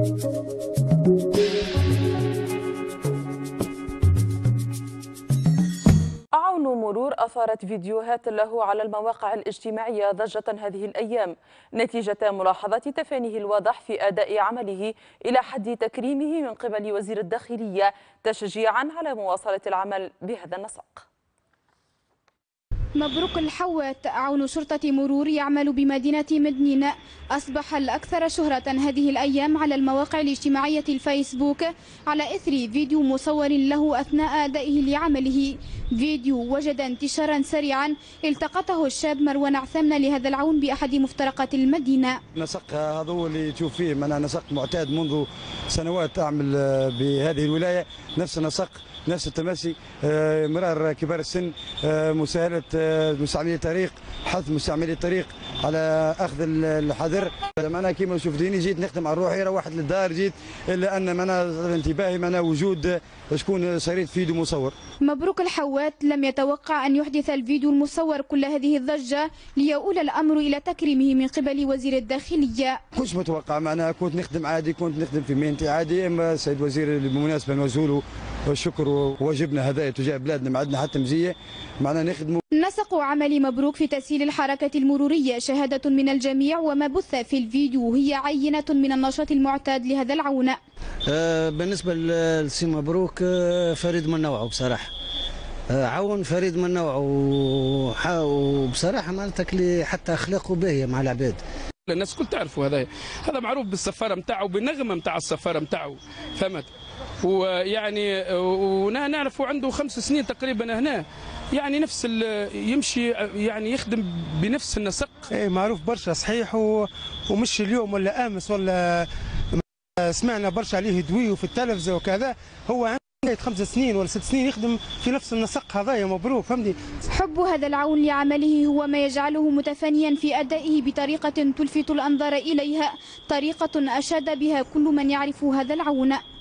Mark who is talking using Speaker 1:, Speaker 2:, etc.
Speaker 1: عون مرور أثارت فيديوهات له على المواقع الاجتماعية ضجة هذه الأيام نتيجة ملاحظة تفانيه الواضح في أداء عمله إلى حد تكريمه من قبل وزير الداخلية تشجيعا على مواصلة العمل بهذا النسق.
Speaker 2: مبروك الحوات عون شرطة مرور يعمل بمدينة مدنين أصبح الأكثر شهرة هذه الأيام على المواقع الاجتماعية الفيسبوك على إثر فيديو مصور له أثناء أدائه لعمله. فيديو وجد انتشارا سريعا التقطه الشاب مروان عثامنة لهذا العون بأحد مفترقات المدينة.
Speaker 3: نسق هذا هو اللي تشوف فيه، أنا نسق معتاد منذ سنوات أعمل بهذه الولاية، نفس النسق نفس التماسي، مرار كبار السن، مساهلة مستعملي الطريق، حث مستعملي الطريق على أخذ الحذر. أنا كما شفتيني جيت نخدم على روحي، روحت للدار جيت، إلا أن أنا انتباهي من وجود شكون شريط فيديو مصور.
Speaker 2: مبروك الحوات لم يتوقع أن يحدث الفيديو المصور كل هذه الضجة ليؤول الأمر إلى تكريمه من قبل وزير الداخلية.
Speaker 3: كنت متوقع، معناها كنت نخدم عادي، كنت نخدم في مهنتي عادي، أما السيد وزير بالمناسبة نوجه له الشكر وواجبنا هذا تجاه بلادنا، ما عندنا حتى مزية معناها نخدموا.
Speaker 2: نسق عمل مبروك في تسهيل الحركة المرورية شهادة من الجميع، وما بث في الفيديو هي عينة من النشاط المعتاد لهذا العون.
Speaker 4: بالنسبة لسي مبروك فريد من نوعه بصراحة، عون فريد من نوعه، وبصراحة مالتك لي حتى أخلاقه باهية مع العباد.
Speaker 5: الناس كل تعرفوا هذا معروف بالسفارة نتاعو، بالنغمة نتاع السفارة نتاعو، فهمت؟ ويعني ونعرفوا عنده 5 سنين تقريبا هنا، يعني نفس يمشي يعني يخدم بنفس النسق.
Speaker 6: ايه معروف برشا صحيح، ومش اليوم ولا امس ولا سمعنا برشا عليه دوي في التلفزه وكذا، هو عنده 5 سنين ولا 6 سنين يخدم في نفس النسق هذايا. مبروك فهمتي.
Speaker 2: حب هذا العون لعمله هو ما يجعله متفانيا في أدائه بطريقة تلفت الأنظار إليها، طريقة أشاد بها كل من يعرف هذا العون.